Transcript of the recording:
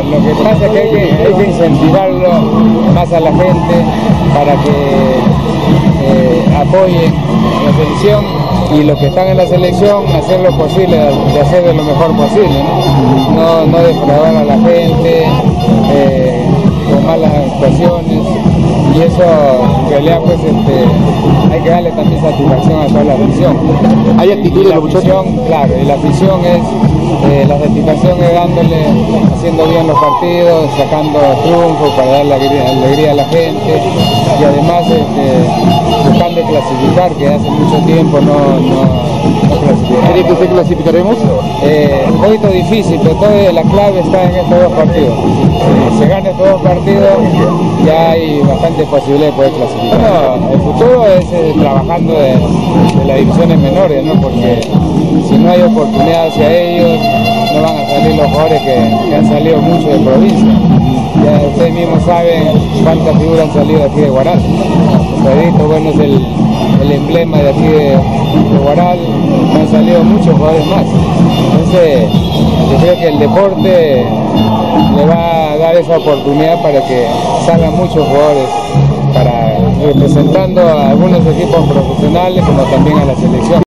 lo que pasa es que hay que incentivarlo más a la gente para que apoyen la selección, y los que están en la selección hacer lo posible de hacer de lo mejor posible, no defraudar a la gente con malas actuaciones, y eso en realidad pues hay que darle también satisfacción a toda la afición. ¿Hay actitud de los muchachos? Claro, y la afición es la satisfacción es haciendo bien los partidos, sacando triunfos para dar la alegría a la gente, y además buscando clasificar, que hace mucho tiempo no clasificamos. ¿Cree que se clasificaremos? Un poquito difícil, pero la clave está en estos dos partidos. Si se gana estos dos partidos, ya hay bastante posibilidad de poder clasificar. Bueno, el futuro es trabajando de las divisiones menores, ¿no? Porque si no hay oportunidad hacia ellos, no van a salir los jugadores que han salido mucho de provincia. Ya ustedes mismos saben cuántas figuras han salido aquí de Huaral. Pedrito, bueno, es el emblema de aquí de Huaral, han salido muchos jugadores más. Entonces, yo creo que el deporte le va a dar esa oportunidad para que salgan muchos jugadores, representando a algunos equipos profesionales como también a la selección.